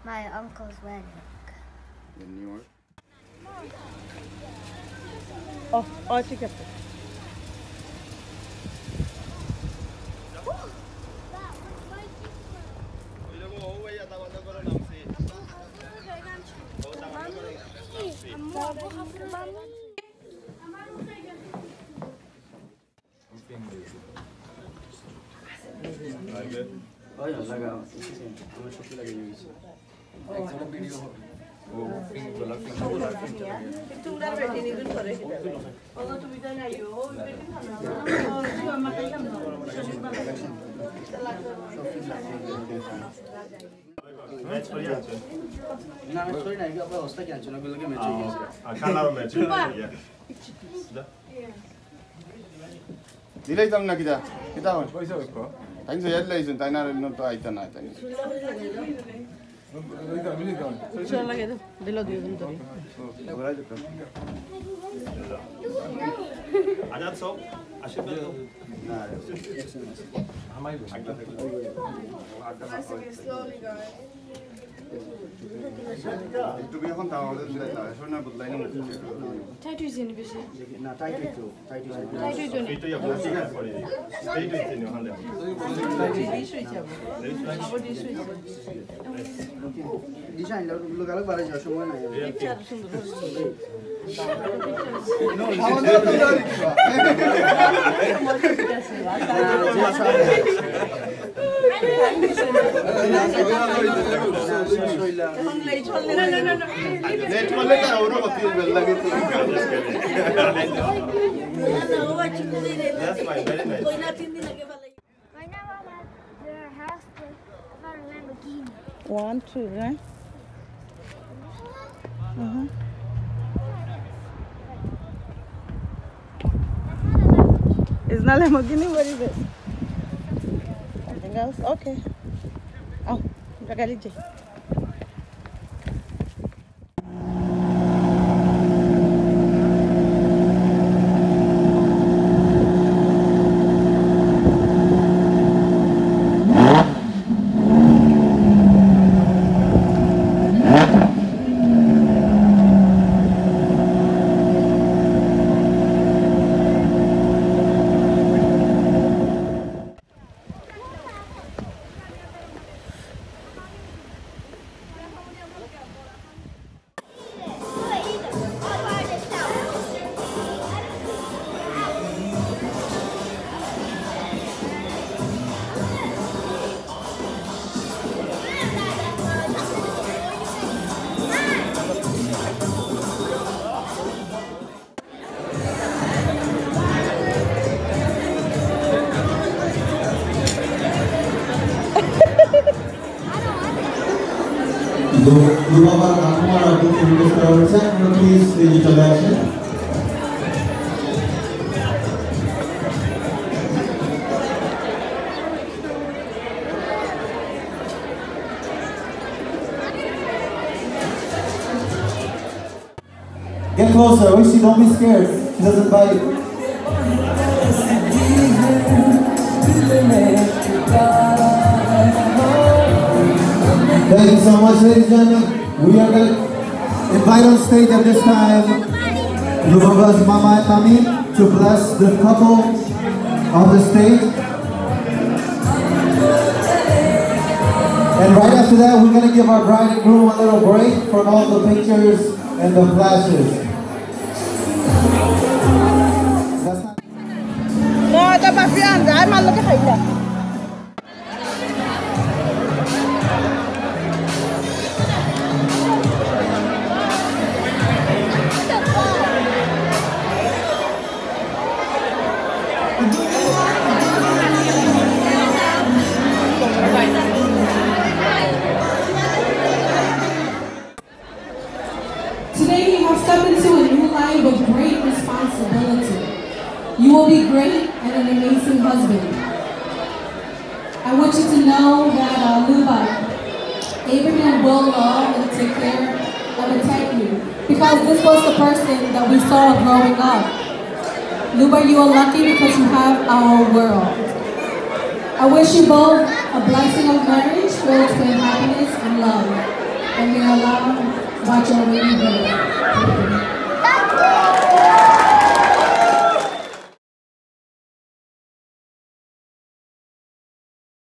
My uncle's wedding. In New York? Oh, I think it. Dilay tam na kita. Kita on. Thanks for your license. I know not to aita na aita. Inshallah ke dilo diyo dun to. Ajat so, Ashifat so. Slowly, guys. To be on tower, I should not put line. Title is in busy. Na tight to. Ito yung business for you. Stay to it in your hand. Design look alak bara jo সময় নাই Picture সুন্দর হচ্ছে no আমাদের তো late করলে তো ওরও হতে লাগে তো That's fine, very nice. Right now I'm at their house with a Lamborghini. 1, 2, right? It's not Lamborghini, what is it? Something else? Okay. Oh, regalite. Please the introduction. Get closer, Oishi, don't be scared. She doesn't bite. Thank you so much, ladies and gentlemen. We are going to invite on stage at this time Lubaba's Mama and Mami to bless the couple on the stage. And right after that, we're going to give our bride and groom a little break from all the pictures and the flashes. Today you have stepped into a new life with great responsibility. You will be great and an amazing husband. I want you to know that Luba, Abraham will love and take care and protect you because this was the person that we saw growing up. Luba, you are lucky because you have our world. I wish you both a blessing of marriage filled with happiness and love. and may Allah watch over you both.